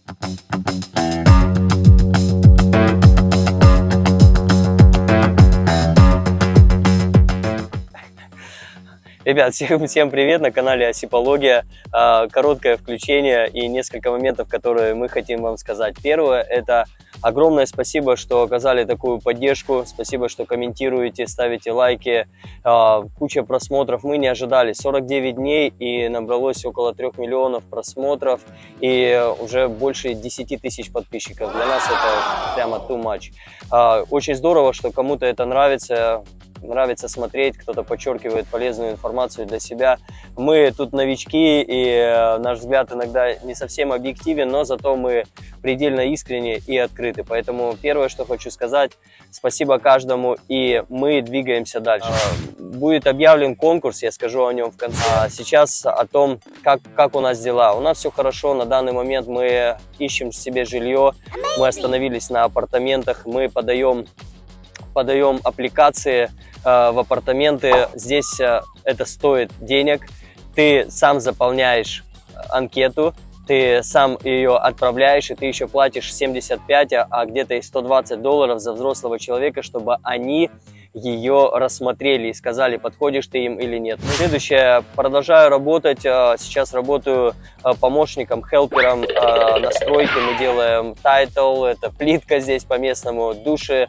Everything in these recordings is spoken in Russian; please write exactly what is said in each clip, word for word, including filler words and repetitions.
Ребят, всем, всем привет, на канале Осипология. Короткое включение и несколько моментов, которые мы хотим вам сказать. Первое, это огромное спасибо, что оказали такую поддержку, спасибо, что комментируете, ставите лайки, куча просмотров. Мы не ожидали, сорок девять дней и набралось около трех миллионов просмотров и уже больше десяти тысяч подписчиков. Для нас это прямо too much. Очень здорово, что кому-то это нравится. Нравится смотреть, кто-то подчеркивает полезную информацию для себя. Мы тут новички, и наш взгляд иногда не совсем объективен, но зато мы предельно искренни и открыты. Поэтому первое, что хочу сказать, спасибо каждому, и мы двигаемся дальше. Будет объявлен конкурс, я скажу о нем в конце. А сейчас о том, как, как у нас дела. У нас все хорошо, на данный момент мы ищем себе жилье, мы остановились на апартаментах, мы подаем, подаем аппликации в апартаменты. Здесь это стоит денег, ты сам заполняешь анкету, ты сам ее отправляешь, и ты еще платишь семьдесят пять, а где-то и сто двадцать долларов за взрослого человека, чтобы они ее рассмотрели и сказали, подходишь ты им или нет. Следующее, продолжаю работать, сейчас работаю помощником, хелпером на стройке, мы делаем тайтл, это плитка здесь по-местному, души,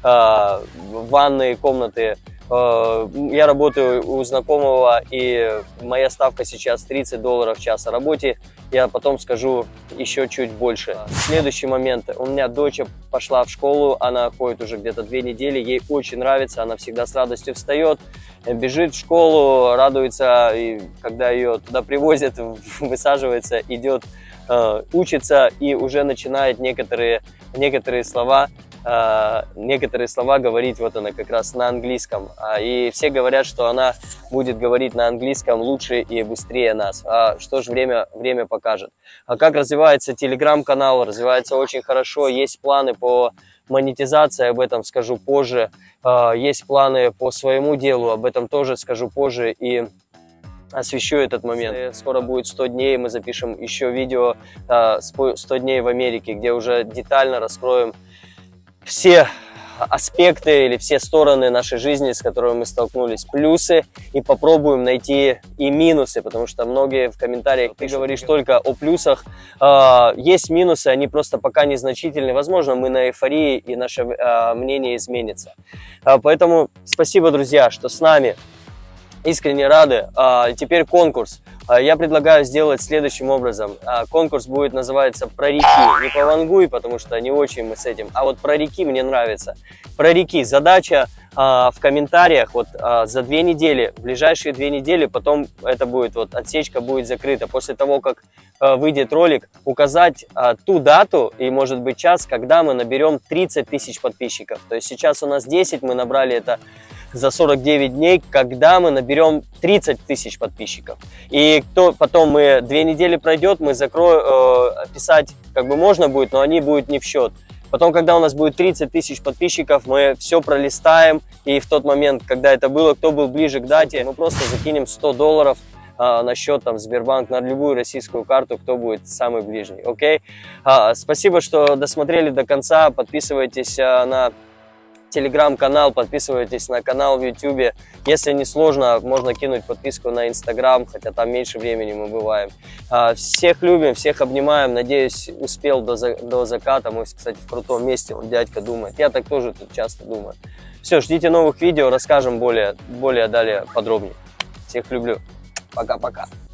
ванные комнаты. Я работаю у знакомого, и моя ставка сейчас тридцать долларов в час. О работе я потом скажу еще чуть больше. Следующий момент. У меня дочь пошла в школу, она ходит уже где-то две недели, ей очень нравится, она всегда с радостью встает, бежит в школу, радуется, и когда ее туда привозят, высаживается, идет, учится и уже начинает некоторые, некоторые слова некоторые слова говорить, вот она как раз на английском, и все говорят, что она будет говорить на английском лучше и быстрее нас. А что же время, время покажет. А как развивается телеграм-канал? Развивается очень хорошо, есть планы по монетизации, об этом скажу позже, есть планы по своему делу, об этом тоже скажу позже и освещу этот момент. Скоро будет сто дней, мы запишем еще видео сто дней в Америке, где уже детально раскроем все аспекты или все стороны нашей жизни, с которыми мы столкнулись, плюсы, и попробуем найти и минусы, потому что многие в комментариях, ты говоришь только о плюсах, есть минусы, они просто пока незначительны, возможно, мы на эйфории, и наше мнение изменится. Поэтому спасибо, друзья, что с нами, искренне рады. Теперь конкурс. Я предлагаю сделать следующим образом. Конкурс будет называться «Про реки». Не по Вангуй, потому что не очень мы с этим, а вот про реки мне нравится. Про реки. Задача в комментариях вот за две недели, в ближайшие две недели, потом это будет, вот отсечка будет закрыта. После того, как выйдет ролик, указать ту дату и, может быть, час, когда мы наберем тридцать тысяч подписчиков. То есть сейчас у нас десять, мы набрали это за сорок девять дней, когда мы наберем тридцать тысяч подписчиков. И кто потом мы две недели пройдет, мы закроем, э, писать как бы можно будет, но они будут не в счет. Потом, когда у нас будет тридцать тысяч подписчиков, мы все пролистаем, и в тот момент, когда это было, кто был ближе к дате, мы просто закинем сто долларов э, на счет там, в Сбербанк, на любую российскую карту, кто будет самый ближний. Окей? А, спасибо, что досмотрели до конца. Подписывайтесь э, на телеграм-канал, подписывайтесь на канал в ютубе. Если не сложно, можно кинуть подписку на инстаграм, хотя там меньше времени мы бываем. Всех любим, всех обнимаем. Надеюсь, успел до, до заката. Мы, кстати, в крутом месте, вот дядька думает. Я так тоже тут часто думаю. Все, ждите новых видео, расскажем более, более далее подробнее. Всех люблю. Пока-пока.